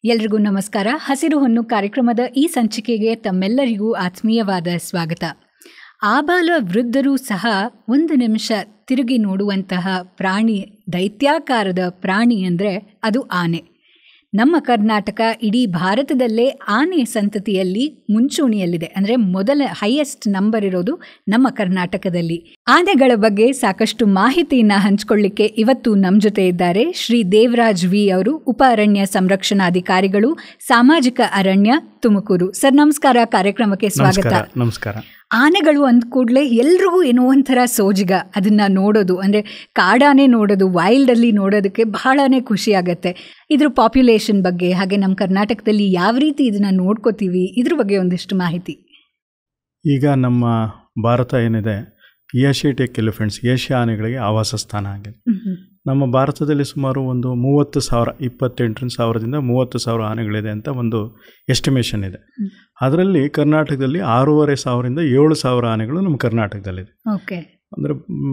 ಎಲ್ರಿಗೂ ನಮಸ್ಕಾರ. ಹಸಿರು ಹೊನ್ನು ಕಾರ್ಯಕ್ರಮದ ಈ ಸಂಚಿಕೆಗೆ ತಮ್ಮೆಲ್ಲರಿಗೂ ಆತ್ಮೀಯವಾದ ಸ್ವಾಗತ. ಆಬಾಲ ವೃದ್ಧರೂ ಸಹ ಒಂದು ನಿಮಿಷ ತಿರುಗಿ ನೋಡುವಂತಹ ಪ್ರಾಣಿ, ದೈತ್ಯಾಕಾರದ ಪ್ರಾಣಿ ಅಂದರೆ ಅದು ಆನೆ. ನಮ್ಮ ಕರ್ನಾಟಕ ಇಡೀ ಭಾರತದಲ್ಲೇ ಆನೆ ಸಂತತಿಯಲ್ಲಿ ಮುಂಚೂಣಿಯಲ್ಲಿದೆ. ಅಂದರೆ ಮೊದಲ ಹೈಯೆಸ್ಟ್ ನಂಬರ್ ಇರೋದು ನಮ್ಮ ಕರ್ನಾಟಕದಲ್ಲಿ. ಆನೆಗಳ ಬಗ್ಗೆ ಸಾಕಷ್ಟು ಮಾಹಿತಿಯನ್ನು ಹಂಚಿಕೊಳ್ಳಿಕ್ಕೆ ಇವತ್ತು ನಮ್ಮ ಜೊತೆ ಇದ್ದಾರೆ ಶ್ರೀ ದೇವರಾಜ್ ವಿ ಅವರು, ಉಪ ಅರಣ್ಯ ಸಂರಕ್ಷಣಾಧಿಕಾರಿಗಳು, ಸಾಮಾಜಿಕ ಅರಣ್ಯ, ತುಮಕೂರು. ಸರ್ ನಮಸ್ಕಾರ, ಕಾರ್ಯಕ್ರಮಕ್ಕೆ ಸ್ವಾಗತ. ನಮಸ್ಕಾರ. ಆನೆಗಳು ಅಂದ ಕೂಡಲೇ ಎಲ್ರಿಗೂ ಏನೋ ಒಂಥರ ಸೋಜಿಗ. ಅದನ್ನು ನೋಡೋದು ಅಂದರೆ ಕಾಡಾನೆ ನೋಡೋದು, ವೈಲ್ಡಲ್ಲಿ ನೋಡೋದಕ್ಕೆ ಬಹಳನೇ ಖುಷಿ ಆಗುತ್ತೆ. ಇದ್ರ ಪಾಪ್ಯುಲೇಷನ್ ಬಗ್ಗೆ, ಹಾಗೆ ನಮ್ಮ ಕರ್ನಾಟಕದಲ್ಲಿ ಯಾವ ರೀತಿ ಇದನ್ನು ನೋಡ್ಕೋತೀವಿ, ಇದ್ರ ಬಗ್ಗೆ ಒಂದಿಷ್ಟು ಮಾಹಿತಿ. ಈಗ ನಮ್ಮ ಭಾರತ ಏನಿದೆ, ಏಷ್ಯಾಟಿಕ್ ಎಲಿಫೆಂಟ್ಸ್, ಏಷ್ಯಾ ಆನೆಗಳಿಗೆ ಆವಾಸ ಸ್ಥಾನ ಆಗಿದೆ. ನಮ್ಮ ಭಾರತದಲ್ಲಿ ಸುಮಾರು ಒಂದು 30,000, 28,000ದಿಂದ 30,000 ಆನೆಗಳಿದೆ ಅಂತ ಒಂದು ಎಸ್ಟಿಮೇಷನ್ ಇದೆ. ಅದರಲ್ಲಿ ಕರ್ನಾಟಕದಲ್ಲಿ 6,500ರಿಂದ 7,000 ಆನೆಗಳು ನಮ್ಮ ಕರ್ನಾಟಕದಲ್ಲಿದೆ. ಅಂದರೆ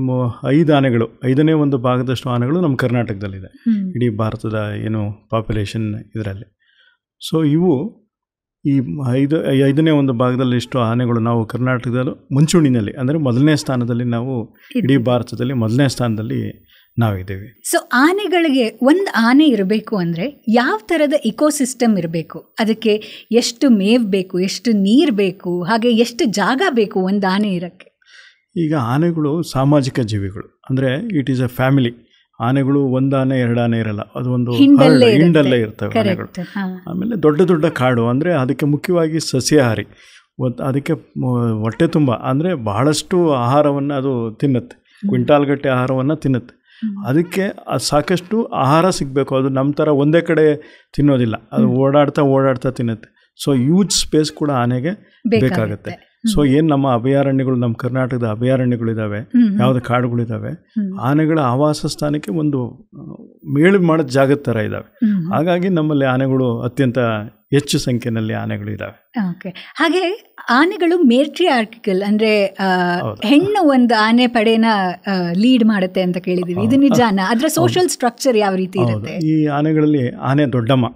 5 ಆನೆಗಳು, 5ನೇ ಒಂದು ಭಾಗದಷ್ಟು ಆನೆಗಳು ನಮ್ಮ ಕರ್ನಾಟಕದಲ್ಲಿದೆ ಇಡೀ ಭಾರತದ ಏನು ಪಾಪ್ಯುಲೇಷನ್ ಇದರಲ್ಲಿ. ಸೊ ಇವು ಈ 5ನೇ ಒಂದು ಭಾಗದಲ್ಲಿ ಇಷ್ಟು ಆನೆಗಳು ನಾವು ಕರ್ನಾಟಕದಲ್ಲೂ ಮುಂಚೂಣಿನಲ್ಲಿ, ಅಂದರೆ ಮೊದಲನೇ ಸ್ಥಾನದಲ್ಲಿ ನಾವು ಇಡೀ ಭಾರತದಲ್ಲಿ ಮೊದಲನೇ ಸ್ಥಾನದಲ್ಲಿ ನಾವಿದ್ದೇವೆ. ಸೊ ಆನೆಗಳಿಗೆ ಒಂದು ಆನೆ ಇರಬೇಕು ಅಂದರೆ ಯಾವ ಥರದ ಇಕೋಸಿಸ್ಟಮ್ ಇರಬೇಕು? ಅದಕ್ಕೆ ಎಷ್ಟು ಮೇವು ಬೇಕು, ಎಷ್ಟು ನೀರು ಬೇಕು, ಹಾಗೆ ಎಷ್ಟು ಜಾಗ ಬೇಕು ಒಂದು ಆನೆ ಇರೋಕ್ಕೆ? ಈಗ ಆನೆಗಳು ಸಾಮಾಜಿಕ ಜೀವಿಗಳು. ಅಂದರೆ ಇಟ್ ಈಸ್ ಎ ಫ್ಯಾಮಿಲಿ. ಆನೆಗಳು ಒಂದು ಆನೆ 2 ಆನೆ ಇರಲ್ಲ, ಅದು ಒಂದು ಹಿಂಡಲ್ಲೇ ಇರ್ತವೆ ಆನೆಗಳು. ಆಮೇಲೆ ದೊಡ್ಡ ದೊಡ್ಡ ಕಾಡು, ಅಂದರೆ ಅದಕ್ಕೆ ಮುಖ್ಯವಾಗಿ ಸಸ್ಯಾಹಾರಿ. ಅದಕ್ಕೆ ಹೊಟ್ಟೆ ತುಂಬ ಅಂದರೆ ಬಹಳಷ್ಟು ಆಹಾರವನ್ನು ಅದು ತಿನ್ನುತ್ತೆ, ಕ್ವಿಂಟಾಲ್ಗಟ್ಟೆ ಆಹಾರವನ್ನು ತಿನ್ನುತ್ತೆ. ಅದಕ್ಕೆ ಸಾಕಷ್ಟು ಆಹಾರ ಸಿಗಬೇಕು. ಅದು ನಮ್ಮ ಥರ ಒಂದೇ ಕಡೆ ತಿನ್ನೋದಿಲ್ಲ, ಅದು ಓಡಾಡ್ತಾ ತಿನ್ನುತ್ತೆ. ಸೊ ಯೂಜ್ ಸ್ಪೇಸ್ ಕೂಡ ಆನೆಗೆ ಬೇಕಾಗುತ್ತೆ. ಸೊ ಏನು ನಮ್ಮ ಅಭಯಾರಣ್ಯಗಳು, ನಮ್ಮ ಕರ್ನಾಟಕದ ಅಭಯಾರಣ್ಯಗಳಿದ್ದಾವೆ, ಯಾವುದೇ ಕಾಡುಗಳಿದ್ದಾವೆ, ಆನೆಗಳ ಆವಾಸ ಸ್ಥಾನಕ್ಕೆ ಒಂದು ಮೇಳು ಮಾಡೋದು ಜಾಗದ ಥರ ಇದ್ದಾವೆ. ಹಾಗಾಗಿ ನಮ್ಮಲ್ಲಿ ಆನೆಗಳು ಅತ್ಯಂತ ಹೆಚ್ಚು ಸಂಖ್ಯೆಯಲ್ಲಿ ಆನೆಗಳು ಇದ್ದಾವೆ. ಓಕೆ. ಹಾಗೆ ಆನೆಗಳು ಮೇಟ್ರಿಯಾರ್ಕಿಕಲ್, ಅಂದರೆ ಹೆಣ್ಣು ಒಂದು ಆನೆ ಪಡೆನ ಲೀಡ್ ಮಾಡುತ್ತೆ ಅಂತ ಕೇಳಿದೀವಿ. ಇದು ನಿಜಾನ? ಅದರ ಸೋಷಿಯಲ್ ಸ್ಟ್ರಕ್ಚರ್ ಯಾವ ರೀತಿ ಇರುತ್ತೆ? ಈ ಆನೆಗಳಲ್ಲಿ ಆನೆ ದೊಡ್ಡಮ್ಮ,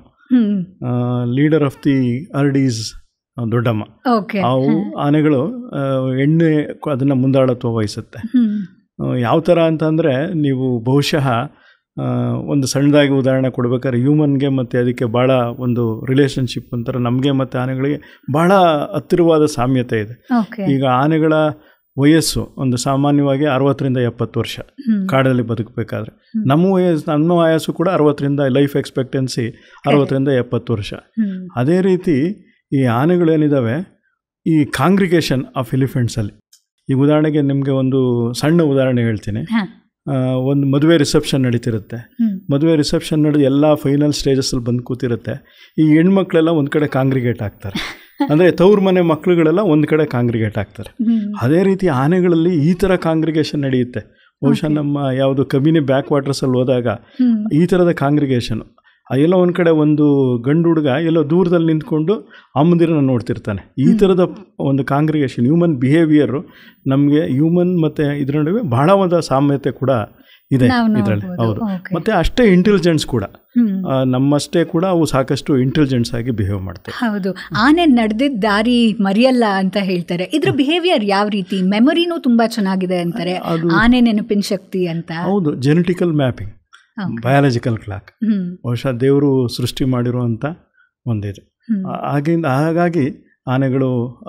ಲೀಡರ್ ಆಫ್ ದಿ ಹರ್ಡೀಸ್ ದೊಡ್ಡಮ್ಮ. ಅವು ಆನೆಗಳು ಹೆಣ್ಣು ಅದನ್ನು ಮುಂದಾಳತ್ವ ವಹಿಸುತ್ತೆ. ಯಾವ ಥರ ಅಂತಂದರೆ, ನೀವು ಬಹುಶಃ ಒಂದು ಸಣ್ಣದಾಗಿ ಉದಾಹರಣೆ ಕೊಡ್ಬೇಕಾದ್ರೆ, ಹ್ಯೂಮನ್ಗೆ ಮತ್ತು ಅದಕ್ಕೆ ಭಾಳ ಒಂದು ರಿಲೇಷನ್ಶಿಪ್ ಅಂತಾರೆ, ನಮಗೆ ಮತ್ತು ಆನೆಗಳಿಗೆ ಭಾಳ ಹತ್ತಿರವಾದ ಸಾಮ್ಯತೆ ಇದೆ. ಈಗ ಆನೆಗಳ ವಯಸ್ಸು ಒಂದು ಸಾಮಾನ್ಯವಾಗಿ 60ರಿಂದ 70 ವರ್ಷ ಕಾಡಲ್ಲಿ ಬದುಕಬೇಕಾದ್ರೆ. ನಮ್ಮ ವಯಸ್ಸು ಕೂಡ 60ರಿಂದ, ಲೈಫ್ ಎಕ್ಸ್ಪೆಕ್ಟೆನ್ಸಿ 60ರಿಂದ 70 ವರ್ಷ. ಅದೇ ರೀತಿ ಈ ಆನೆಗಳೇನಿದ್ದಾವೆ, ಈ ಕಾಂಗ್ರಿಗೇಷನ್ ಆಫ್ ಎಲಿಫೆಂಟ್ಸಲ್ಲಿ, ಈಗ ಉದಾಹರಣೆಗೆ ನಿಮಗೆ ಒಂದು ಸಣ್ಣ ಉದಾಹರಣೆ ಹೇಳ್ತೀನಿ. ಒಂದು ಮದುವೆ ರಿಸೆಪ್ಷನ್ ನಡೀತಿರುತ್ತೆ. ಮದುವೆ ರಿಸೆಪ್ಷನ್ ನಡೆದು ಎಲ್ಲ ಫೈನಲ್ ಸ್ಟೇಜಸ್ಸಲ್ಲಿ ಬಂದು ಕೂತಿರುತ್ತೆ. ಈ ಹೆಣ್ಮಕ್ಳೆಲ್ಲ ಒಂದು ಕಡೆ ಕಾಂಗ್ರಿಗೇಟ್ ಆಗ್ತಾರೆ, ಅಂದರೆ ತವ್ರ ಮನೆ ಮಕ್ಕಳುಗಳೆಲ್ಲ ಒಂದು ಕಡೆ ಕಾಂಗ್ರಿಗೇಟ್ ಆಗ್ತಾರೆ. ಅದೇ ರೀತಿ ಆನೆಗಳಲ್ಲಿ ಈ ಥರ ಕಾಂಗ್ರಿಗೇಷನ್ ನಡೆಯುತ್ತೆ. ಬಹುಶಃ ನಮ್ಮ ಯಾವುದು ಕಬಿನಿ ಬ್ಯಾಕ್ ವಾಟರ್ಸಲ್ಲಿ ಹೋದಾಗ ಈ ಥರದ ಕಾಂಗ್ರಿಗೇಷನ್, ಎಲ್ಲೋ ಒಂದು ಕಡೆ ಒಂದು ಗಂಡು ಹುಡುಗ ಎಲ್ಲೋ ದೂರದಲ್ಲಿ ನಿಂತ್ಕೊಂಡು ಅಮ್ಮಂದಿರನ್ನ ನೋಡ್ತಿರ್ತಾನೆ. ಈ ಥರದ ಒಂದು ಕಾಂಗ್ರಿಗೇಷನ್, ಹ್ಯೂಮನ್ ಬಿಹೇವಿಯರು ನಮಗೆ ಹ್ಯೂಮನ್ ಮತ್ತು ಇದರ ನಡುವೆ ಬಹಳ ಒಂದು ಸಾಮ್ಯತೆ ಕೂಡ ಇದೆ ಇದರಲ್ಲಿ. ಹೌದು. ಮತ್ತು ಅಷ್ಟೇ ಇಂಟೆಲಿಜೆನ್ಸ್ ಕೂಡ, ನಮ್ಮಷ್ಟೇ ಕೂಡ ಅವು ಸಾಕಷ್ಟು ಇಂಟೆಲಿಜೆನ್ಸ್ ಆಗಿ ಬಿಹೇವ್ ಮಾಡ್ತವೆ. ಹೌದು. ಆನೆ ನಡೆದಿದ್ದ ದಾರಿ ಮರೆಯಲ್ಲ ಅಂತ ಹೇಳ್ತಾರೆ. ಇದ್ರ ಬಿಹೇವಿಯರ್ ಯಾವ ರೀತಿ? ಮೆಮೊರಿನೂ ತುಂಬ ಚೆನ್ನಾಗಿದೆ ಅಂತಾರೆ, ಆನೆ ನೆನಪಿನ ಶಕ್ತಿ ಅಂತ. ಹೌದು. ಜೆನೆಟಿಕಲ್ ಮ್ಯಾಪಿಂಗ್, ಬಯಾಲಜಿಕಲ್ ಕ್ಲಾಕ್, ಬಹುಶಃ ದೇವರು ಸೃಷ್ಟಿ ಮಾಡಿರುವಂಥ ಒಂದಿದೆ. ಹಾಗಾಗಿ ಆನೆಗಳು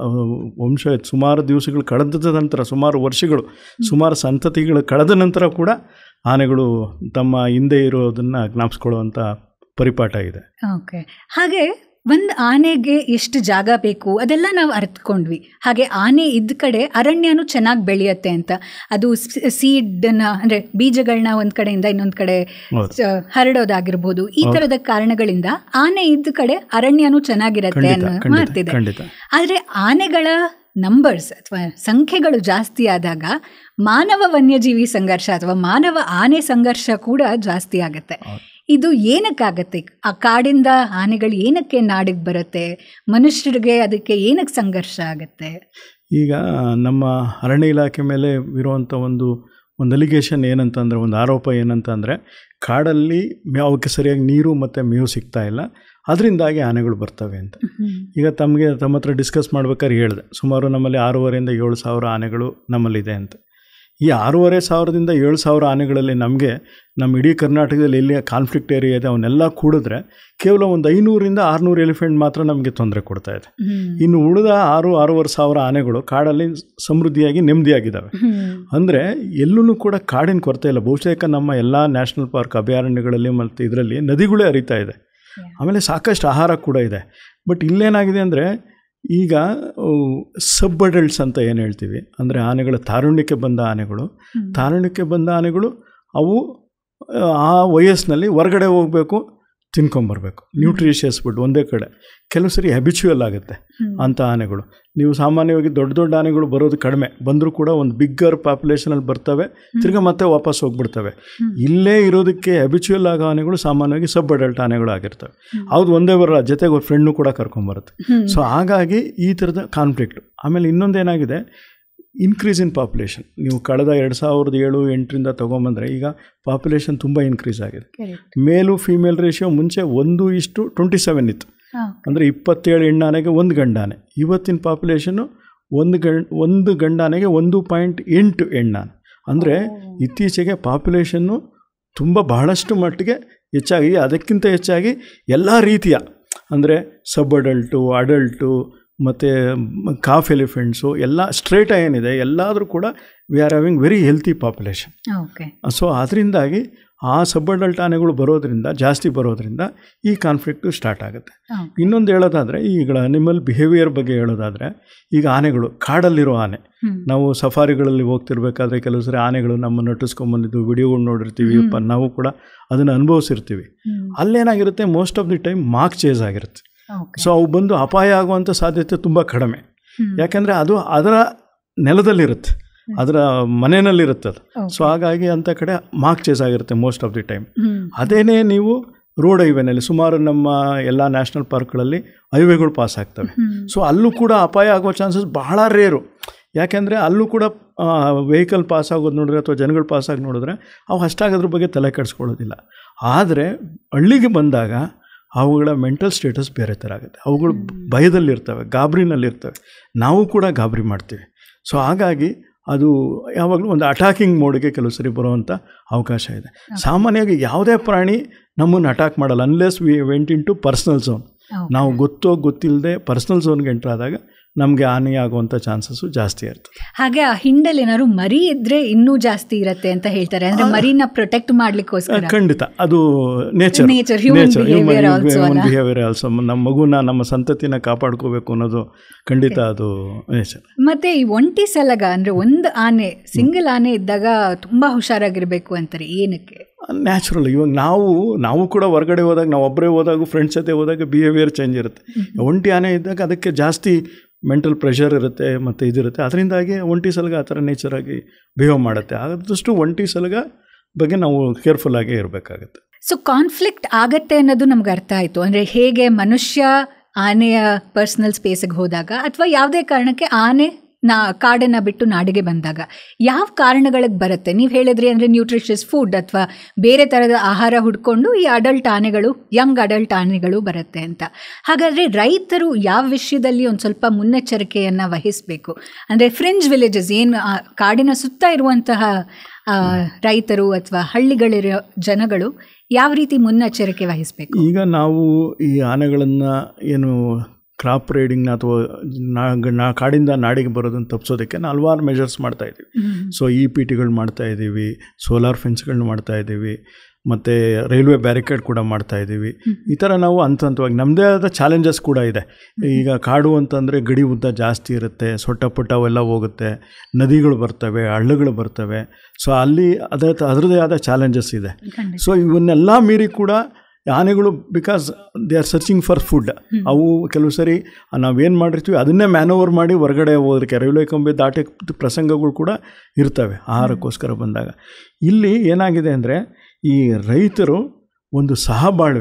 ವಂಶ ಸುಮಾರು ದಿವಸಗಳು ಕಳೆದ ನಂತರ, ಸುಮಾರು ವರ್ಷಗಳು, ಸುಮಾರು ಸಂತತಿಗಳು ಕಳೆದ ನಂತರ ಕೂಡ ಆನೆಗಳು ತಮ್ಮ ಹಿಂದೆ ಇರೋದನ್ನು ಜ್ಞಾಪಿಸ್ಕೊಳ್ಳುವಂಥ ಪರಿಪಾಠ ಇದೆ. ಓಕೆ. ಹಾಗೆ ಒಂದು ಆನೆಗೆ ಎಷ್ಟು ಜಾಗ ಬೇಕು ಅದೆಲ್ಲ ನಾವು ಅರ್ಥಕೊಂಡ್ವಿ. ಹಾಗೆ ಆನೆ ಇದ್ದ ಕಡೆ ಅರಣ್ಯನೂ ಚೆನ್ನಾಗಿ ಬೆಳೆಯುತ್ತೆ ಅಂತ. ಅದು ಸೀಡನ್ನ, ಅಂದರೆ ಬೀಜಗಳನ್ನ ಒಂದು ಕಡೆಯಿಂದ ಇನ್ನೊಂದು ಕಡೆ ಹರಡೋದಾಗಿರ್ಬೋದು. ಈ ಥರದ ಕಾರಣಗಳಿಂದ ಆನೆ ಇದ್ದ ಕಡೆ ಅರಣ್ಯನೂ ಚೆನ್ನಾಗಿರುತ್ತೆ ಅನ್ನೋ ಮಾಡ್ತಿದೆ. ಆದರೆ ಆನೆಗಳ ನಂಬರ್ಸ್ ಅಥವಾ ಸಂಖ್ಯೆಗಳು ಜಾಸ್ತಿ ಆದಾಗ ಮಾನವ ವನ್ಯಜೀವಿ ಸಂಘರ್ಷ ಅಥವಾ ಮಾನವ ಆನೆ ಸಂಘರ್ಷ ಕೂಡ ಜಾಸ್ತಿ ಆಗುತ್ತೆ. ಇದು ಏನಕ್ಕಾಗತ್ತೆ? ಆ ಕಾಡಿಂದ ಆನೆಗಳು ಏನಕ್ಕೆ ನಾಡಿಗೆ ಬರುತ್ತೆ? ಮನುಷ್ಯರಿಗೆ ಅದಕ್ಕೆ ಏನಕ್ಕೆ ಸಂಘರ್ಷ ಆಗುತ್ತೆ? ಈಗ ನಮ್ಮ ಅರಣ್ಯ ಇಲಾಖೆ ಮೇಲೆ ಇರುವಂಥ ಒಂದು ಅಲಿಗೇಷನ್ ಏನಂತಂದರೆ, ಒಂದು ಆರೋಪ ಏನಂತಂದರೆ, ಕಾಡಲ್ಲಿ ಅವಕ್ಕೆ ಸರಿಯಾಗಿ ನೀರು ಮತ್ತು ಮೇವು ಸಿಗ್ತಾ ಇಲ್ಲ, ಅದರಿಂದಾಗಿ ಆನೆಗಳು ಬರ್ತವೆ ಅಂತ. ಈಗ ತಮ್ಮ ಹತ್ರ ಡಿಸ್ಕಸ್ ಮಾಡ್ಬೇಕಾದ್ರೆ ಹೇಳಿದೆ, ಸುಮಾರು ನಮ್ಮಲ್ಲಿ 6,500-7,000 ಆನೆಗಳು ನಮ್ಮಲ್ಲಿದೆ ಅಂತ. ಈ 6,500-7,000 ಆನೆಗಳಲ್ಲಿ ನಮ್ಮ ಇಡೀ ಕರ್ನಾಟಕದಲ್ಲಿ ಎಲ್ಲಿ ಕಾನ್ಫ್ಲಿಕ್ಟ್ ಏರಿಯಾ ಇದೆ ಅವನ್ನೆಲ್ಲ ಕೂಡಿದ್ರೆ ಕೇವಲ ಒಂದು 500-600 ಎಲಿಫೆಂಟ್ ಮಾತ್ರ ನಮಗೆ ತೊಂದರೆ ಕೊಡ್ತಾ ಇದೆ. ಇನ್ನು ಉಳಿದ 6,500 ಆನೆಗಳು ಕಾಡಲ್ಲಿ ಸಮೃದ್ಧಿಯಾಗಿ ನೆಮ್ಮದಿಯಾಗಿದ್ದಾವೆ. ಅಂದರೆ ಎಲ್ಲೂ ಕೂಡ ಕಾಡಿನ ಕೊರತೆ ಇಲ್ಲ. ಬಹುಶಃ ನಮ್ಮ ಎಲ್ಲ ನ್ಯಾಷನಲ್ ಪಾರ್ಕ್ ಅಭಯಾರಣ್ಯಗಳಲ್ಲಿ ಮತ್ತು ಇದರಲ್ಲಿ ನದಿಗಳೇ ಹರಿತಾ ಇದೆ. ಆಮೇಲೆ ಸಾಕಷ್ಟು ಆಹಾರ ಕೂಡ ಇದೆ. ಬಟ್ ಇಲ್ಲೇನಾಗಿದೆ ಅಂದರೆ ಈಗ ಸಬ್ ಅಡಲ್ಟ್ಸ್ ಅಂತ ಏನು ಹೇಳ್ತೀವಿ, ಅಂದರೆ ಆನೆಗಳ ತಾರುಣ್ಯಕ್ಕೆ ಬಂದ ಆನೆಗಳು ಅವು ಆ ವಯಸ್ಸಿನಲ್ಲಿ ಹೊರಗಡೆ ಹೋಗಬೇಕು, ತಿನ್ಕೊಂಬರ್ಬೇಕು, ನ್ಯೂಟ್ರಿಷಿಯಸ್ ಫುಡ್ ಒಂದೇ ಕಡೆ. ಕೆಲವು ಸರಿ ಹ್ಯಾಬಿಚುವಲ್ ಆಗುತ್ತೆ ಅಂಥ ಆನೆಗಳು. ನೀವು ಸಾಮಾನ್ಯವಾಗಿ ದೊಡ್ಡ ಆನೆಗಳು ಬರೋದು ಕಡಿಮೆ, ಬಂದರೂ ಕೂಡ ಒಂದು ಬಿಗ್ಗರ್ ಪಾಪ್ಯುಲೇಷನಲ್ಲಿ ಬರ್ತವೆ, ತಿರ್ಗಿ ಮತ್ತೆ ವಾಪಸ್ ಹೋಗ್ಬಿಡ್ತವೆ. ಇಲ್ಲೇ ಇರೋದಕ್ಕೆ ಹ್ಯಾಬಿಚುವಲ್ ಆಗೋ ಆನೆಗಳು ಸಾಮಾನ್ಯವಾಗಿ ಸಬ್ ಅಡಲ್ಟ್ ಆನೆಗಳು ಆಗಿರ್ತವೆ. ಹೌದು, ಒಂದೇ ಬರಲ್ಲ, ಜೊತೆಗೆ ಒಂದು ಫ್ರೆಂಡ್ನು ಕೂಡ ಕರ್ಕೊಂಬರುತ್ತೆ. ಸೊ ಹಾಗಾಗಿ ಈ ಥರದ ಕಾನ್ಫ್ಲಿಕ್ಟ್. ಆಮೇಲೆ ಇನ್ನೊಂದೇನಾಗಿದೆ, ಇನ್ಕ್ರೀಸ್ ಇನ್ ಪಾಪ್ಯುಲೇಷನ್. ನೀವು ಕಳೆದ 2007-8ರಿಂದ ತೊಗೊಂಬಂದರೆ ಈಗ ಪಾಪ್ಯುಲೇಷನ್ ತುಂಬ ಇನ್ಕ್ರೀಸ್ ಆಗಿದೆ. ಮೇಲು ಫೀಮೇಲ್ ರೇಷಿಯೋ ಮುಂಚೆ 1:27 ಇತ್ತು. ಅಂದರೆ 27 ಹೆಣ್ಣಾನೆಗೆ 1 ಗಂಡಾನೆ. ಇವತ್ತಿನ ಪಾಪ್ಯುಲೇಷನ್ನು ಒಂದು ಗಂಡಾನೆಗೆ 1.8 ಹೆಣ್ಣಾನೆ. ಅಂದರೆ ಇತ್ತೀಚೆಗೆ ಪಾಪ್ಯುಲೇಷನ್ನು ಬಹಳಷ್ಟು ಮಟ್ಟಿಗೆ ಹೆಚ್ಚಾಗಿ, ಅದಕ್ಕಿಂತ ಹೆಚ್ಚಾಗಿ ಎಲ್ಲ ರೀತಿಯ ಅಂದರೆ ಸಬ್ ಅಡಲ್ಟು ಮತ್ತು ಕಾಫ್ ಎಲಿಫೆಂಟ್ಸು ಎಲ್ಲ ಸ್ಟ್ರೇಟ್ ಏನಿದೆ ಎಲ್ಲಾದರೂ ಕೂಡ we are having very healthy population. So ಅದರಿಂದಾಗಿ ಆ ಸಬ್ ಅಡಲ್ಟ್ ಆನೆಗಳು ಜಾಸ್ತಿ ಬರೋದ್ರಿಂದ ಈ ಕಾನ್ಫ್ಲಿಕ್ಟು ಸ್ಟಾರ್ಟ್ ಆಗುತ್ತೆ. ಇನ್ನೊಂದು ಹೇಳೋದಾದರೆ, ಈಗ ಅನಿಮಲ್ ಬಿಹೇವಿಯರ್ ಬಗ್ಗೆ ಹೇಳೋದಾದರೆ, ಈಗ ಆನೆಗಳು ಕಾಡಲ್ಲಿರೋ ಆನೆ, ನಾವು ಸಫಾರಿಗಳಲ್ಲಿ ಹೋಗ್ತಿರ್ಬೇಕಾದ್ರೆ ಕೆಲವು ಸರಿ ಆನೆಗಳು ನಮ್ಮನ್ನು ನಟಿಸ್ಕೊಂಬಂದಿದ್ದು ವಿಡಿಯೋಗಳು ನೋಡಿರ್ತೀವಿ, ನಾವು ಕೂಡ ಅದನ್ನು ಅನುಭವಿಸಿರ್ತೀವಿ. ಅಲ್ಲೇನಾಗಿರುತ್ತೆ, most of the time mock chase ಆಗಿರುತ್ತೆ. ಸೊ ಅವು ಬಂದು ಅಪಾಯ ಆಗುವಂಥ ಸಾಧ್ಯತೆ ತುಂಬ ಕಡಿಮೆ. ಯಾಕೆಂದರೆ ಅದು ಅದರ ನೆಲದಲ್ಲಿರುತ್ತೆ, ಅದರ ಮನೆಯಲ್ಲಿರುತ್ತೆ ಅದು. ಸೊ ಹಾಗಾಗಿ ಅಂಥ ಕಡೆ ಮಾರ್ಕ್ ಚೇಸ್ ಆಗಿರುತ್ತೆ ಮೋಸ್ಟ್ ಆಫ್ ದಿ ಟೈಮ್. ಅದೇನೇ ನೀವು ರೋಡ್ ಹೈವೇನಲ್ಲಿ ಸುಮಾರು ನಮ್ಮ ಎಲ್ಲ ನ್ಯಾಷನಲ್ ಪಾರ್ಕ್ಗಳಲ್ಲಿ ಹೈವೇಗಳು ಪಾಸ್ ಆಗ್ತವೆ. ಸೊ ಅಲ್ಲೂ ಕೂಡ ಅಪಾಯ ಆಗೋ ಚಾನ್ಸಸ್ ಬಹಳ ರೇರು. ಯಾಕೆಂದರೆ ಅಲ್ಲೂ ಕೂಡ ವೆಹಿಕಲ್ ಪಾಸ್ ಆಗೋದು ನೋಡಿದ್ರೆ ಅಥವಾ ಜನಗಳು ಪಾಸಾಗಿ ನೋಡಿದ್ರೆ ಅವು ಅಷ್ಟಾಗೋದ್ರ ಬಗ್ಗೆ ತಲೆ ಕೆಡಿಸ್ಕೊಳ್ಳೋದಿಲ್ಲ. ಆದರೆ ಹಳ್ಳಿಗೆ ಬಂದಾಗ ಅವುಗಳ ಮೆಂಟಲ್ ಸ್ಟೇಟಸ್ ಬೇರೆ ಥರ ಆಗುತ್ತೆ. ಅವುಗಳು ಭಯದಲ್ಲಿರ್ತವೆ, ಗಾಬರಿನಲ್ಲಿರ್ತವೆ, ನಾವು ಕೂಡ ಗಾಬರಿ ಮಾಡ್ತೀವಿ. ಸೊ ಹಾಗಾಗಿ ಅದು ಯಾವಾಗಲೂ ಒಂದು ಅಟ್ಯಾಕಿಂಗ್ ಮೋಡ್ಗೆ ಕೆಲವು ಸರಿ ಬರುವಂಥ ಅವಕಾಶ ಇದೆ. ಸಾಮಾನ್ಯವಾಗಿ ಯಾವುದೇ ಪ್ರಾಣಿ ನಮ್ಮನ್ನು ಅಟ್ಯಾಕ್ ಮಾಡಲ್ಲ unless we went in to personal zone. ನಾವು ಗೊತ್ತಿಲ್ಲದೆ ಪರ್ಸ್ನಲ್ ಝೋನ್ಗೆ ಎಂಟ್ರ್ ಆದಾಗ ನಮಗೆ ಹಾನಿ ಆಗುವಂಥ ಚಾನ್ಸಸ್ಸು ಜಾಸ್ತಿ ಇರ್ತದೆ. ಹಾಗೆ ಆ ಹಿಂಡಲ್ಲಿ ಏನಾದ್ರು ಮರಿ ಇದ್ದರೆ ಇನ್ನೂ ಜಾಸ್ತಿ ಇರುತ್ತೆ ಅಂತ ಹೇಳ್ತಾರೆ. ಅಂದರೆ ಮರಿನ ಪ್ರೊಟೆಕ್ಟ್ ಮಾಡಲಿಕ್ಕೋಸ್ಕರ. ಖಂಡಿತ, ಅದು ನೇಚರ್ ಬಿಹೇವಿಯರ್ ಆಲ್ಸೋ. ನಮ್ಮ ಮಗುನ, ನಮ್ಮ ಸಂತತಿನ ಕಾಪಾಡ್ಕೋಬೇಕು ಅನ್ನೋದು ಖಂಡಿತ ಅದು ನೇಚರ್. ಮತ್ತು ಈ ಒಂಟಿ ಸಲಗ ಅಂದರೆ ಒಂದು ಆನೆ, ಸಿಂಗಲ್ ಆನೆ ಇದ್ದಾಗ ತುಂಬ ಹುಷಾರಾಗಿರಬೇಕು ಅಂತಾರೆ. ಏನಕ್ಕೆ? ನ್ಯಾಚುರಲ್. ಇವಾಗ ನಾವು ಕೂಡ ಹೊರಗಡೆ ಹೋದಾಗ, ನಾವು ಒಬ್ಬರೇ ಹೋದಾಗ, ಫ್ರೆಂಡ್ಸ್ ಜೊತೆ ಹೋದಾಗ ಬಿಹೇವಿಯರ್ ಚೇಂಜ್ ಇರುತ್ತೆ. ಒಂಟಿ ಆನೆ ಇದ್ದಾಗ ಅದಕ್ಕೆ ಜಾಸ್ತಿ ಮೆಂಟಲ್ ಪ್ರೆಷರ್ ಇರುತ್ತೆ ಮತ್ತು ಇದಿರುತ್ತೆ. ಅದರಿಂದಾಗಿ ಒಂಟಿ ಸಲಗ ಆ ಥರ ನೇಚರಾಗಿ ಬಿಹೇವ್ ಮಾಡುತ್ತೆ. ಆದಷ್ಟು ಒಂಟಿ ಸಲಗ ಬಗ್ಗೆ ನಾವು ಕೇರ್ಫುಲ್ಲಾಗೇ ಇರಬೇಕಾಗತ್ತೆ. ಸೊ ಕಾನ್ಫ್ಲಿಕ್ಟ್ ಆಗತ್ತೆ ಅನ್ನೋದು ನಮ್ಗೆ ಅರ್ಥ ಆಯಿತು. ಅಂದರೆ ಹೇಗೆ ಮನುಷ್ಯ ಆನೆಯ ಪರ್ಸ್ನಲ್ ಸ್ಪೇಸಿಗೆ ಹೋದಾಗ ಅಥವಾ ಯಾವುದೇ ಕಾರಣಕ್ಕೆ ಆನೆ ಕಾಡನ್ನು ಬಿಟ್ಟು ನಾಡಿಗೆ ಬಂದಾಗ ಯಾವ ಕಾರಣಗಳಿಗೆ ಬರುತ್ತೆ? ನೀವು ಹೇಳಿದ್ರಿ ಅಂದರೆ ನ್ಯೂಟ್ರಿಷಿಯಸ್ ಫುಡ್ ಅಥವಾ ಬೇರೆ ಥರದ ಆಹಾರ ಹುಡ್ಕೊಂಡು ಈ ಯಂಗ್ ಅಡಲ್ಟ್ ಆನೆಗಳು ಬರುತ್ತೆ ಅಂತ. ಹಾಗಾದರೆ ರೈತರು ಯಾವ ವಿಷಯದಲ್ಲಿ ಒಂದು ಸ್ವಲ್ಪ ಮುನ್ನೆಚ್ಚರಿಕೆಯನ್ನು ವಹಿಸಬೇಕು? ಅಂದರೆ ಫ್ರಿಂಜ್ ವಿಲೇಜಸ್, ಏನು ಕಾಡಿನ ಸುತ್ತ ಇರುವಂತಹ ರೈತರು ಅಥವಾ ಹಳ್ಳಿಗಳಿರೋ ಜನಗಳು ಯಾವ ರೀತಿ ಮುನ್ನೆಚ್ಚರಿಕೆ ವಹಿಸಬೇಕು? ಈಗ ನಾವು ಈ ಆನೆಗಳನ್ನು ಏನು ಕ್ರಾಪ್ ರೈಡಿಂಗ್ನ ಅಥವಾ ಕಾಡಿಂದ ನಾಡಿಗೆ ಬರೋದನ್ನು ತಪ್ಪಿಸೋದಕ್ಕೆ ಹಲವಾರು ಮೆಷರ್ಸ್ ಮಾಡ್ತಾಯಿದ್ದೀವಿ. ಸೊ EPTಗಳು ಮಾಡ್ತಾಯಿದ್ದೀವಿ, ಸೋಲಾರ್ ಫೆನ್ಸ್ಗಳನ್ನ ಮಾಡ್ತಾಯಿದ್ದೀವಿ, ಮತ್ತು ರೈಲ್ವೆ ಬ್ಯಾರಿಕೇಡ್ ಕೂಡ ಮಾಡ್ತಾಯಿದ್ದೀವಿ. ಈ ಥರ ನಾವು ಹಂತವಾಗಿ ನಮ್ಮದೇ ಆದ ಚಾಲೆಂಜಸ್ ಕೂಡ ಇದೆ. ಈಗ ಕಾಡು ಅಂತಂದರೆ ಗಡಿ ಉದ್ದ ಜಾಸ್ತಿ ಇರುತ್ತೆ, ಸೊಟ್ಟ ಅವೆಲ್ಲ ಹೋಗುತ್ತೆ, ನದಿಗಳು ಬರ್ತವೆ, ಹಳ್ಳಗಳು ಬರ್ತವೆ. ಸೊ ಅಲ್ಲಿ ಅದರದ್ದೇ ಆದ ಚಾಲೆಂಜಸ್ ಇದೆ. ಸೊ ಇವನ್ನೆಲ್ಲ ಮೀರಿ ಕೂಡ ಆನೆಗಳು, because they are searching for food, ಅವು ಕೆಲವು ಸರಿ ನಾವೇನು ಮಾಡಿರ್ತೀವಿ ಅದನ್ನೇ ಮ್ಯಾನೋವರ್ ಮಾಡಿ ಹೊರಗಡೆ ಹೋಗೋದಕ್ಕೆ ರೈಲ್ವೆ ಕಂಬಿ ದಾಟೆ ಪ್ರಸಂಗಗಳು ಕೂಡ ಇರ್ತವೆ ಆಹಾರಕ್ಕೋಸ್ಕರ ಬಂದಾಗ. ಇಲ್ಲಿ ಏನಾಗಿದೆ ಅಂದರೆ ಈ ರೈತರು ಒಂದು ಸಹಬಾಳ್ವೆ,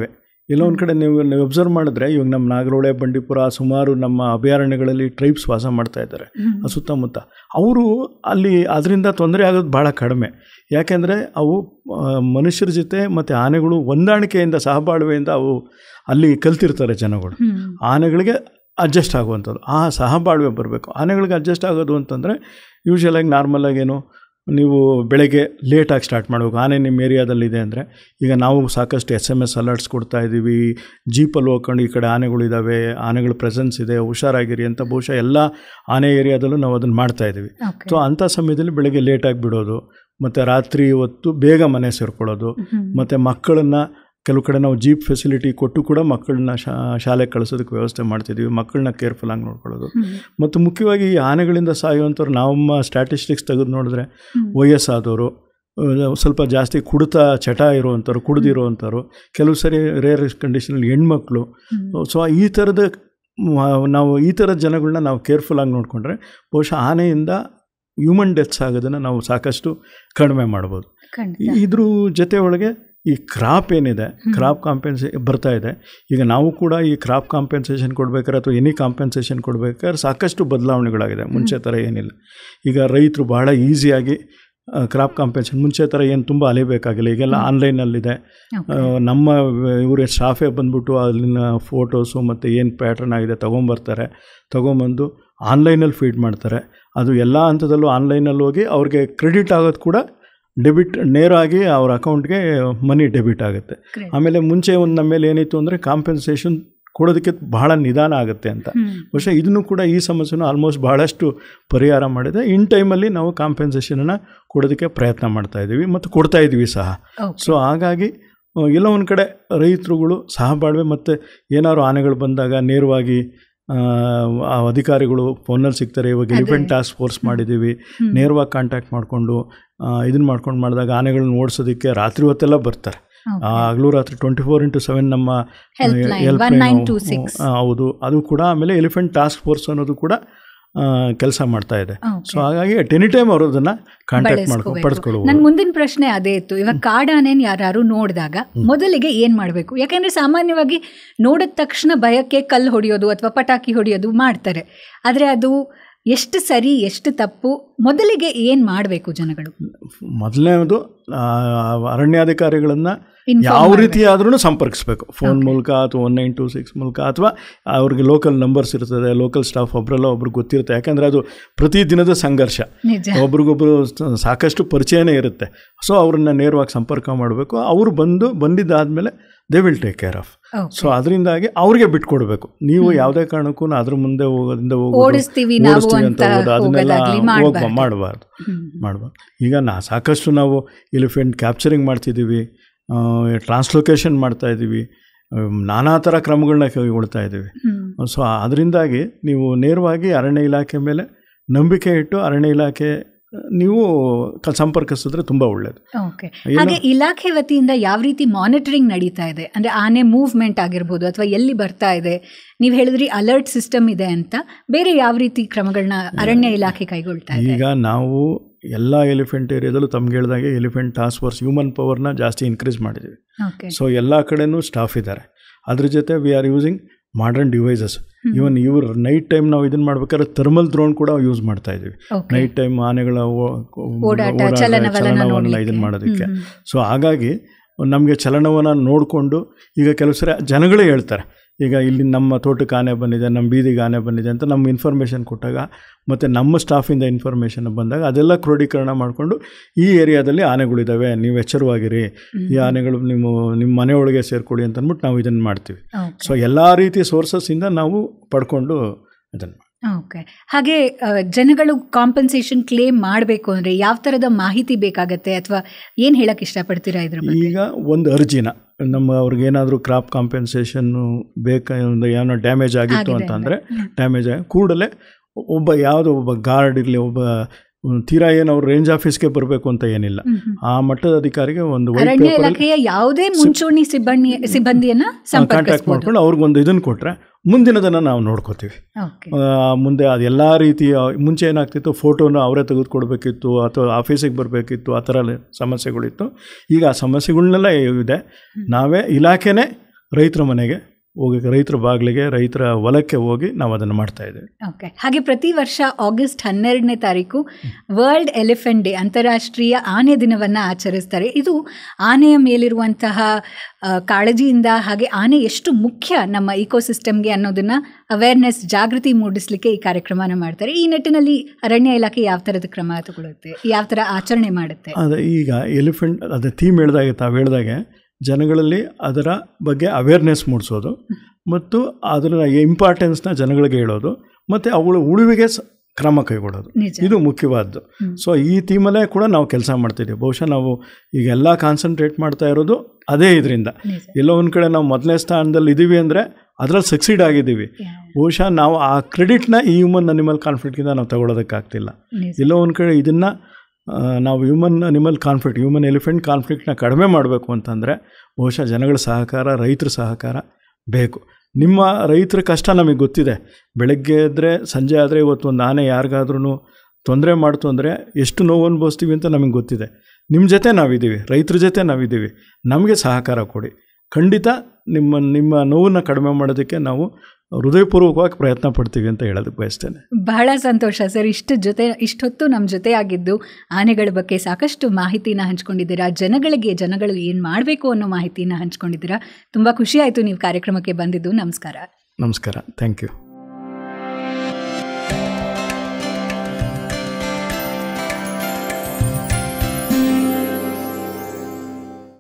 ಎಲ್ಲೋ ಒಂದು ಕಡೆ ನೀವು ಅಬ್ಸರ್ವ್ ಮಾಡಿದ್ರೆ ಇವಾಗ ನಮ್ಮ ನಾಗರೋಳೆ, ಬಂಡೀಪುರ ಸುಮಾರು ನಮ್ಮ ಅಭಯಾರಣ್ಯಗಳಲ್ಲಿ ಟ್ರೈಬ್ಸ್ ವಾಸ ಮಾಡ್ತಾ ಇದ್ದಾರೆ ಸುತ್ತಮುತ್ತ. ಅವರು ಅಲ್ಲಿ ಅದರಿಂದ ತೊಂದರೆ ಆಗೋದು ಭಾಳ ಕಡಿಮೆ. ಯಾಕೆಂದರೆ ಅವು ಮನುಷ್ಯರ ಜೊತೆ ಮತ್ತು ಆನೆಗಳು ಹೊಂದಾಣಿಕೆಯಿಂದ, ಸಹಬಾಳ್ವೆಯಿಂದ ಅವು ಅಲ್ಲಿ ಕಲ್ತಿರ್ತಾರೆ ಜನಗಳು. ಆನೆಗಳಿಗೆ ಅಡ್ಜಸ್ಟ್ ಆಗುವಂಥದ್ದು, ಆ ಸಹಬಾಳ್ವೆ ಬರಬೇಕು. ಆನೆಗಳಿಗೆ ಅಡ್ಜಸ್ಟ್ ಆಗೋದು ಅಂತಂದರೆ ಯೂಶ್ವಲಾಗಿ ನಾರ್ಮಲಾಗಿ ಏನು, ನೀವು ಬೆಳಗ್ಗೆ ಲೇಟಾಗಿ ಸ್ಟಾರ್ಟ್ ಮಾಡಬೇಕು. ಆನೆ ನಿಮ್ಮ ಏರಿಯಾದಲ್ಲಿದೆ ಅಂದರೆ, ಈಗ ನಾವು ಸಾಕಷ್ಟು SMS ಅಲರ್ಟ್ಸ್ ಕೊಡ್ತಾಯಿದ್ದೀವಿ, ಜೀಪಲ್ಲಿ ಹೋಗ್ಕೊಂಡು ಈ ಕಡೆ ಆನೆಗಳಿದ್ದಾವೆ, ಆನೆಗಳ ಪ್ರೆಸೆನ್ಸ್ ಇದೆ, ಹುಷಾರಾಗಿರಿ ಅಂತ. ಬಹುಶಃ ಎಲ್ಲ ಆನೆ ಏರಿಯಾದಲ್ಲೂ ನಾವು ಅದನ್ನು ಮಾಡ್ತಾಯಿದ್ದೀವಿ. ಸೊ ಅಂಥ ಸಮಯದಲ್ಲಿ ಬೆಳಗ್ಗೆ ಲೇಟಾಗಿ ಬಿಡೋದು, ಮತ್ತು ರಾತ್ರಿ ಹೊತ್ತು ಬೇಗ ಮನೆ ಸೇರ್ಕೊಳ್ಳೋದು, ಮತ್ತು ಮಕ್ಕಳನ್ನು ಕೆಲವು ಕಡೆ ನಾವು ಜೀಪ್ ಫೆಸಿಲಿಟಿ ಕೊಟ್ಟು ಕೂಡ ಮಕ್ಕಳನ್ನ ಶಾಲೆಗೆ ಕಳಿಸೋದಕ್ಕೆ ವ್ಯವಸ್ಥೆ ಮಾಡ್ತಿದ್ದೀವಿ. ಮಕ್ಕಳನ್ನ ಕೇರ್ಫುಲ್ಲಾಗಿ ನೋಡ್ಕೊಳ್ಳೋದು. ಮತ್ತು ಮುಖ್ಯವಾಗಿ ಈ ಆನೆಗಳಿಂದ ಸಾಯುವಂಥವ್ರು ನಮ್ಮ ಸ್ಟ್ಯಾಟಿಸ್ಟಿಕ್ಸ್ ತೆಗೆದು ನೋಡಿದ್ರೆ ವಯಸ್ಸಾದವರು, ಸ್ವಲ್ಪ ಜಾಸ್ತಿ ಕುಡಿತ ಚಟ ಇರುವಂಥವ್ರು, ಕುಡಿದಿರುವಂಥವ್ರು, ಕೆಲವು ಸರಿ ರೇರ್ ಕಂಡೀಷನಲ್ಲಿ ಹೆಣ್ಮಕ್ಳು. ಸೊ ಈ ಥರದ ಜನಗಳನ್ನ ನಾವು ಕೇರ್ಫುಲ್ಲಾಗಿ ನೋಡಿಕೊಂಡ್ರೆ ಬಹುಶಃ ಆನೆಯಿಂದ ಹ್ಯೂಮನ್ ಡೆತ್ಸ್ ಆಗೋದನ್ನು ನಾವು ಸಾಕಷ್ಟು ಕಡಿಮೆ ಮಾಡ್ಬೋದು. ಇದ್ರ ಜೊತೆ ಒಳಗೆ ಈ ಕ್ರಾಪ್ ಏನಿದೆ, ಕ್ರಾಪ್ ಬರ್ತಾ ಇದೆ. ಈಗ ನಾವು ಕೂಡ ಈ ಕ್ರಾಪ್ ಕಾಂಪೆನ್ಸೇಷನ್ ಕೊಡ್ಬೇಕಾದ್ರೆ ಅಥವಾ ಎನಿ ಕಾಂಪೆನ್ಸೇಷನ್ ಕೊಡ್ಬೇಕಾದ್ರೆ ಸಾಕಷ್ಟು ಬದಲಾವಣೆಗಳಾಗಿದೆ. ಮುಂಚೆ ಥರ ಏನಿಲ್ಲ. ಈಗ ರೈತರು ಭಾಳ ಈಸಿಯಾಗಿ ಕ್ರಾಪ್ ಕಾಂಪೆನ್ಸೇಷನ್, ಮುಂಚೆ ಥರ ಏನು ತುಂಬ ಅಲಿಬೇಕಾಗಿಲ್ಲ. ಈಗೆಲ್ಲ ಆನ್ಲೈನಲ್ಲಿದೆ. ನಮ್ಮ ಇವರೇ ಸ್ಟಾಫೇ ಬಂದ್ಬಿಟ್ಟು ಅಲ್ಲಿನ ಫೋಟೋಸು ಮತ್ತು ಏನು ಪ್ಯಾಟ್ರನ್ ಆಗಿದೆ ತೊಗೊಂಬಂದು ಆನ್ಲೈನಲ್ಲಿ ಫೀಡ್ ಮಾಡ್ತಾರೆ. ಅದು ಎಲ್ಲ ಹಂತದಲ್ಲೂ ಆನ್ಲೈನಲ್ಲಿ ಹೋಗಿ ಅವ್ರಿಗೆ ಕ್ರೆಡಿಟ್ ಆಗೋದು ಕೂಡ ನೇರವಾಗಿ ಅವ್ರ ಅಕೌಂಟ್ಗೆ ಮನಿ ಡೆಬಿಟ್ ಆಗುತ್ತೆ. ಆಮೇಲೆ ಮುಂಚೆ ನಮ್ಮ ಮೇಲೆ ಏನಿತ್ತು ಅಂದರೆ ಕಾಂಪೆನ್ಸೇಷನ್ ಕೊಡೋದಕ್ಕೆ ಬಹಳ ನಿಧಾನ ಆಗುತ್ತೆ ಅಂತ. ಬಹುಶಃ ಇದನ್ನು ಕೂಡ ಈ ಸಮಸ್ಯೆನೂ ಆಲ್ಮೋಸ್ಟ್ ಬಹಳಷ್ಟು ಪರಿಹಾರ ಮಾಡಿದೆ. ಇನ್ ಟೈಮಲ್ಲಿ ನಾವು ಕಾಂಪೆನ್ಸೇಷನನ್ನು ಕೊಡೋದಕ್ಕೆ ಪ್ರಯತ್ನ ಮಾಡ್ತಾಯಿದ್ದೀವಿ ಮತ್ತು ಕೊಡ್ತಾಯಿದ್ದೀವಿ ಸಹ. ಸೊ ಹಾಗಾಗಿ ಎಲ್ಲ ಒಂದು ಕಡೆ ರೈತರುಗಳು ಸಹಬಾಳ್ವೆ, ಮತ್ತು ಏನಾದ್ರು ಆನೆಗಳು ಬಂದಾಗ ನೇರವಾಗಿ ಅಧಿಕಾರಿಗಳು ಫೋನಲ್ಲಿ ಸಿಗ್ತಾರೆ. ಇವಾಗ ಎಲಿಫೆಂಟ್ ಟಾಸ್ಕ್ ಫೋರ್ಸ್ ಮಾಡಿದ್ದೀವಿ, ನೇರವಾಗಿ ಕಾಂಟ್ಯಾಕ್ಟ್ ಮಾಡಿಕೊಂಡು ಇದನ್ನು ಮಾಡಿದಾಗ ಆನೆಗಳನ್ನ ಓಡಿಸೋದಕ್ಕೆ ರಾತ್ರಿ ಹೊತ್ತೆಲ್ಲ ಬರ್ತಾರೆ. ಹಗಲು ರಾತ್ರಿ 24/7 ನಮ್ಮ ಹೌದು, ಅದು ಕೂಡ. ಆಮೇಲೆ ಎಲಿಫೆಂಟ್ ಟಾಸ್ಕ್ ಫೋರ್ಸ್ ಅನ್ನೋದು ಕೂಡ ಕೆಲಸ ಮಾಡ್ತಾ ಇದೆ. ಸೊ ಹಾಗಾಗಿ ಅಟ್ ಎನಿ ಟೈಮ್ ಅವರು ಅದನ್ನು ಕಾಂಟ್ಯಾಕ್ಟ್ ಪಡೆದುಕೊಳ್ಳಬಹುದು. ನನ್ನ ಮುಂದಿನ ಪ್ರಶ್ನೆ ಅದೇ ಇತ್ತು. ಇವಾಗ ಕಾಡಾನೆನ ಯಾರು ನೋಡಿದಾಗ ಮೊದಲಿಗೆ ಏನು ಮಾಡಬೇಕು? ಯಾಕೆಂದರೆ ಸಾಮಾನ್ಯವಾಗಿ ನೋಡಿದ ತಕ್ಷಣ ಭಯಕ್ಕೆ ಕಲ್ಲು ಹೊಡೆಯೋದು ಅಥವಾ ಪಟಾಕಿ ಹೊಡೆಯೋದು ಮಾಡ್ತಾರೆ. ಆದರೆ ಅದು ಎಷ್ಟು ಸರಿ, ಎಷ್ಟು ತಪ್ಪು? ಮೊದಲಿಗೆ ಏನು ಮಾಡಬೇಕು ಜನಗಳು? ಮೊದಲನೇದು ಅರಣ್ಯಾಧಿಕಾರಿಗಳನ್ನು ಯಾವ ರೀತಿ ಆದ್ರೂ ಸಂಪರ್ಕಿಸಬೇಕು. ಫೋನ್ ಮೂಲಕ ಅಥವಾ 1926 ಮೂಲಕ, ಅಥವಾ ಅವ್ರಿಗೆ ಲೋಕಲ್ ನಂಬರ್ಸ್ ಇರ್ತದೆ, ಲೋಕಲ್ ಸ್ಟಾಫ್ ಒಬ್ಬರಿಗೆ ಗೊತ್ತಿರುತ್ತೆ. ಯಾಕಂದರೆ ಅದು ಪ್ರತಿದಿನದ ಸಂಘರ್ಷ, ಒಬ್ರಿಗೊಬ್ಬರು ಸಾಕಷ್ಟು ಪರಿಚಯನೇ ಇರುತ್ತೆ. ಸೊ ಅವ್ರನ್ನ ನೇರವಾಗಿ ಸಂಪರ್ಕ ಮಾಡಬೇಕು. ಅವರು ಬಂದಿದ್ದಾದಮೇಲೆ they will take care of. So ಅದರಿಂದಾಗಿ ಅವ್ರಿಗೆ ಬಿಟ್ಕೊಡ್ಬೇಕು. ನೀವು ಯಾವುದೇ ಕಾರಣಕ್ಕೂ ಅದ್ರ ಮುಂದೆ ಓಡಿಸ್ತೀವಿ ಅಂತ ಅದನ್ನೆಲ್ಲ ಮಾಡಬಾರ್ದು. ಈಗ ಸಾಕಷ್ಟು ನಾವು ಎಲಿಫೆಂಟ್ ಕ್ಯಾಪ್ಚರಿಂಗ್ ಮಾಡ್ತಿದ್ದೀವಿ, ಟ್ರಾನ್ಸ್ಲೊಕೇಶನ್ ಮಾಡ್ತಾಯಿದ್ದೀವಿ, ನಾನಾ ಥರ ಕ್ರಮಗಳನ್ನ ಕೈಗೊಳ್ತಾ ಇದ್ದೀವಿ. ಸೊ ಅದರಿಂದಾಗಿ ನೀವು ನೇರವಾಗಿ ಅರಣ್ಯ ಇಲಾಖೆ ಮೇಲೆ ನಂಬಿಕೆ ಇಟ್ಟು ಅರಣ್ಯ ಇಲಾಖೆ ನೀವು ಸಂಪರ್ಕಿಸಿದ್ರೆ ತುಂಬ ಒಳ್ಳೆಯದು. ಓಕೆ. ಹಾಗೆ ಇಲಾಖೆ ವತಿಯಿಂದ ಯಾವ ರೀತಿ ಮಾನಿಟರಿಂಗ್ ನಡೀತಾ ಇದೆ? ಅಂದರೆ ಆನೆ ಮೂವ್ಮೆಂಟ್ ಆಗಿರ್ಬೋದು ಅಥವಾ ಎಲ್ಲಿ ಬರ್ತಾ ಇದೆ, ನೀವು ಹೇಳಿದ್ರಿ ಅಲರ್ಟ್ ಸಿಸ್ಟಮ್ ಇದೆ ಅಂತ, ಬೇರೆ ಯಾವ ರೀತಿ ಕ್ರಮಗಳನ್ನ ಅರಣ್ಯ ಇಲಾಖೆ ಕೈಗೊಳ್ತಾ ಇದೆ? ಈಗ ನಾವು ಎಲ್ಲ ಎಲಿಫೆಂಟ್ ಏರಿಯಾದಲ್ಲೂ ತಮ್ಗೆ ಹೇಳಿದಾಗೆ ಎಲಿಫೆಂಟ್ ಟಾಸ್ಕ್ ಫೋರ್ಸ್ ಹ್ಯೂಮನ್ ಪವರ್ನ ಜಾಸ್ತಿ ಇನ್ಕ್ರೀಸ್ ಮಾಡಿದ್ದೀವಿ. ಸೊ ಎಲ್ಲ ಕಡೆನೂ ಸ್ಟಾಫ್ ಇದ್ದಾರೆ. ಅದ್ರ ಜೊತೆ we are using modern devices. Even ಇವ್ರು ನೈಟ್ ಟೈಮ್ ನಾವು ಇದನ್ನು ಮಾಡ್ಬೇಕಾದ್ರೆ ಥರ್ಮಲ್ ಡ್ರೋನ್ ಕೂಡ ಯೂಸ್ ಮಾಡ್ತಾ ಇದ್ದೀವಿ. ನೈಟ್ ಟೈಮ್ ಆನೆಗಳ ಚಲನವಲನ ಇದನ್ನು ಮಾಡೋದಕ್ಕೆ. ಸೊ ಹಾಗಾಗಿ ನಮಗೆ ಚಲನವನ್ನ ನೋಡಿಕೊಂಡು, ಈಗ ಕೆಲವು ಸರಿ ಜನಗಳೇ ಹೇಳ್ತಾರೆ, ಈಗ ಇಲ್ಲಿ ನಮ್ಮ ತೋಟಕ್ಕೆ ಆನೆ ಬಂದಿದೆ, ನಮ್ಮ ಬೀದಿಗೆ ಆನೆ ಬಂದಿದೆ ಅಂತ ನಮ್ಮ ಇನ್ಫಾರ್ಮೇಷನ್ ಕೊಟ್ಟಾಗ, ಮತ್ತು ನಮ್ಮ ಸ್ಟಾಫಿಂದ ಇನ್ಫಾರ್ಮೇಷನ್ ಬಂದಾಗ ಅದೆಲ್ಲ ಕ್ರೋಢೀಕರಣ ಮಾಡಿಕೊಂಡು ಈ ಏರಿಯಾದಲ್ಲಿ ಆನೆಗಳಿದ್ದಾವೆ, ನೀವು ಎಚ್ಚರವಾಗಿರಿ, ಈ ಆನೆಗಳು ನಿಮ್ಮ ಮನೆಯೊಳಗೆ ಸೇರ್ಕೊಳ್ಳಿ ಅಂತ ಅಂದ್ಬಿಟ್ಟು ನಾವು ಇದನ್ನು ಮಾಡ್ತೀವಿ. ಸೊ ಎಲ್ಲ ರೀತಿಯ ಸೋರ್ಸಸ್ಸಿಂದ ನಾವು ಪಡ್ಕೊಂಡು ಇದನ್ನು. ಓಕೆ. ಹಾಗೆ ಜನಗಳು ಕಾಂಪನ್ಸೇಷನ್ ಕ್ಲೇಮ್ ಮಾಡಬೇಕು ಅಂದರೆ ಯಾವ ಥರದ ಮಾಹಿತಿ ಬೇಕಾಗತ್ತೆ, ಅಥವಾ ಏನು ಹೇಳಕ್ಕೆ ಇಷ್ಟಪಡ್ತೀರಾ ಇದ್ರ ಬಗ್ಗೆ? ಈಗ ಒಂದು ಅರ್ಜಿನ ಅವ್ರಿಗೇನಾದರೂ ಕ್ರಾಪ್ ಕಾಂಪೆನ್ಸೇಷನ್ನು ಏನೋ ಡ್ಯಾಮೇಜ್ ಆಗಿತ್ತು ಅಂತಂದರೆ ಡ್ಯಾಮೇಜ್ ಕೂಡಲೇ ಒಬ್ಬ ಗಾರ್ಡ್ ಇರಲಿ, ಒಬ್ಬ ತೀರಾ ಏನು ಅವ್ರು ರೇಂಜ್ ಆಫೀಸ್ಗೆ ಬರಬೇಕು ಅಂತ ಏನಿಲ್ಲ, ಆ ಮಟ್ಟದ ಅಧಿಕಾರಿಗೆ ಒಂದು ಅರಣ್ಯ ಇಲಾಖೆಯ ಯಾವುದೇ ಮುಂಚೂಣಿ ಸಿಬ್ಬಂದಿಯನ್ನು ಕಾಂಟ್ಯಾಕ್ಟ್ ಮಾಡ್ಕೊಂಡು ಅವ್ರಿಗೊಂದು ಇದನ್ನು ಕೊಟ್ಟರೆ ಮುಂದಿನದನ್ನು ನಾವು ನೋಡ್ಕೋತೀವಿ. ಮುಂದೆ ಅದೆಲ್ಲ ರೀತಿಯ ಮುಂಚೆ ಏನಾಗ್ತಿತ್ತು, ಫೋಟೋನ ಅವರೇ ತೆಗೆದುಕೊಡ್ಬೇಕಿತ್ತು ಅಥವಾ ಆಫೀಸಿಗೆ ಬರಬೇಕಿತ್ತು, ಆ ಥರ ಸಮಸ್ಯೆಗಳಿತ್ತು. ಈಗ ಆ ಸಮಸ್ಯೆಗಳನ್ನೆಲ್ಲ ಇದೆ, ನಾವೇ ಇಲಾಖೆನೇ ರೈತರ ಮನೆಗೆ ಹೋಗಿ, ರೈತರ ಬಾಗಿಲಿಗೆ, ರೈತರ ಹೊಲಕ್ಕೆ ಹೋಗಿ ನಾವು ಅದನ್ನು ಮಾಡ್ತಾ ಇದ್ದೀವಿ. ಓಕೆ. ಹಾಗೆ ಪ್ರತಿ ವರ್ಷ ಆಗಸ್ಟ್ 12ನೇ ತಾರೀಕು ವರ್ಲ್ಡ್ ಎಲಿಫೆಂಟ್ ಡೇ, ಅಂತಾರಾಷ್ಟ್ರೀಯ ಆನೆ ದಿನವನ್ನು ಆಚರಿಸ್ತಾರೆ. ಇದು ಆನೆಯ ಮೇಲಿರುವಂತಹ ಕಾಳಜಿಯಿಂದ, ಹಾಗೆ ಆನೆ ಎಷ್ಟು ಮುಖ್ಯ ನಮ್ಮ ಇಕೋಸಿಸ್ಟಮ್ಗೆ ಅನ್ನೋದನ್ನು ಅವೇರ್ನೆಸ್, ಜಾಗೃತಿ ಮೂಡಿಸಲಿಕ್ಕೆ ಈ ಕಾರ್ಯಕ್ರಮನ ಮಾಡ್ತಾರೆ. ಈ ನಿಟ್ಟಿನಲ್ಲಿ ಅರಣ್ಯ ಇಲಾಖೆ ಯಾವ ಥರದ ಕ್ರಮ ತಗೊಳುತ್ತೆ, ಯಾವ ಥರ ಆಚರಣೆ ಮಾಡುತ್ತೆ? ಅದೇ ಈಗ ಎಲಿಫೆಂಟ್ ಅದೇ ಥೀಮ್ ಹೇಳಿದಾಗೆ, ತಾವು ಹೇಳಿದಾಗೆ ಜನಗಳಲ್ಲಿ ಅದರ ಬಗ್ಗೆ ಅವೇರ್ನೆಸ್ ಮೂಡಿಸೋದು ಮತ್ತು ಅದರ ಇಂಪಾರ್ಟೆನ್ಸ್ನ ಜನಗಳಿಗೆ ಹೇಳೋದು ಮತ್ತು ಅವುಗಳ ಉಳಿವಿಗೆ ಕ್ರಮ ಕೈಗೊಳ್ಳೋದು, ಇದು ಮುಖ್ಯವಾದ್ದು. ಸೊ ಈ ಥೀಮಲ್ಲೇ ಕೂಡ ನಾವು ಕೆಲಸ ಮಾಡ್ತಿದ್ದೀವಿ. ಬಹುಶಃ ನಾವು ಈಗೆಲ್ಲ ಕಾನ್ಸಂಟ್ರೇಟ್ ಮಾಡ್ತಾ ಇರೋದು ಅದೇ ಇದರಿಂದ. ಎಲ್ಲೋ ಒಂದು ಕಡೆ ನಾವು ಮೊದಲನೇ ಸ್ಥಾನದಲ್ಲಿ ಇದ್ದೀವಿ ಅಂದರೆ ಅದರಲ್ಲಿ ಸಕ್ಸೀಡ್ ಆಗಿದ್ದೀವಿ. ಬಹುಶಃ ನಾವು ಆ ಕ್ರೆಡಿಟ್ನ ಈ ಹ್ಯೂಮನ್ ಅನಿಮಲ್ ಕಾನ್ಫ್ಲಿಕ್ಟಿಂದ ನಾವು ತಗೊಳ್ಳೋದಕ್ಕಾಗ್ತಿಲ್ಲ. ಎಲ್ಲೋ ಒಂದು ಕಡೆ ಇದನ್ನು ನಾವು ಹ್ಯೂಮನ್ ಎಲಿಫೆಂಟ್ ಕಾನ್ಫ್ಲಿಕ್ಟ್ನ ಕಡಿಮೆ ಮಾಡಬೇಕು ಅಂತಂದರೆ ಬಹುಶಃ ಜನಗಳ ಸಹಕಾರ, ರೈತರ ಸಹಕಾರ ಬೇಕು. ನಿಮ್ಮ ರೈತರ ಕಷ್ಟ ನಮಗೆ ಗೊತ್ತಿದೆ. ಬೆಳಗ್ಗೆ ಇದ್ದರೆ ಸಂಜೆ ಆದರೆ ಇವತ್ತು ಒಂದು ಆನೆ ಯಾರಿಗಾದ್ರೂ ತೊಂದರೆ ಮಾಡ್ತು ಅಂದರೆ ಎಷ್ಟು ನೋವು ಅನುಭವಿಸ್ತೀವಿ ಅಂತ ನಮಗೆ ಗೊತ್ತಿದೆ. ನಿಮ್ಮ ಜೊತೆ ನಾವಿದ್ದೀವಿ, ರೈತರ ಜೊತೆ ನಾವಿದ್ದೀವಿ, ನಮಗೆ ಸಹಕಾರ ಕೊಡಿ. ಖಂಡಿತ ನಿಮ್ಮ ನೋವನ್ನು ಕಡಿಮೆ ಮಾಡೋದಕ್ಕೆ ನಾವು ಹೃದಯಪೂರ್ವಕವಾಗಿ ಪ್ರಯತ್ನ ಪಡ್ತೀವಿ ಅಂತ ಹೇಳೋದಕ್ಕೆ ಬಯಸ್ತೇನೆ. ಬಹಳ ಸಂತೋಷ ಸರ್. ಇಷ್ಟೊತ್ತು ನಮ್ಮ ಜೊತೆ ಆಗಿದ್ದು ಆನೆಗಳ ಬಗ್ಗೆ ಸಾಕಷ್ಟು ಮಾಹಿತಿನ ಹಂಚ್ಕೊಂಡಿದ್ದೀರಾ. ಜನಗಳು ಏನು ಮಾಡಬೇಕು ಅನ್ನೋ ಮಾಹಿತಿನ ಹಂಚ್ಕೊಂಡಿದ್ದೀರಾ. ತುಂಬ ಖುಷಿ ಆಯಿತು ನೀವು ಕಾರ್ಯಕ್ರಮಕ್ಕೆ ಬಂದಿದ್ದು. ನಮಸ್ಕಾರ. ನಮಸ್ಕಾರ. Thank you.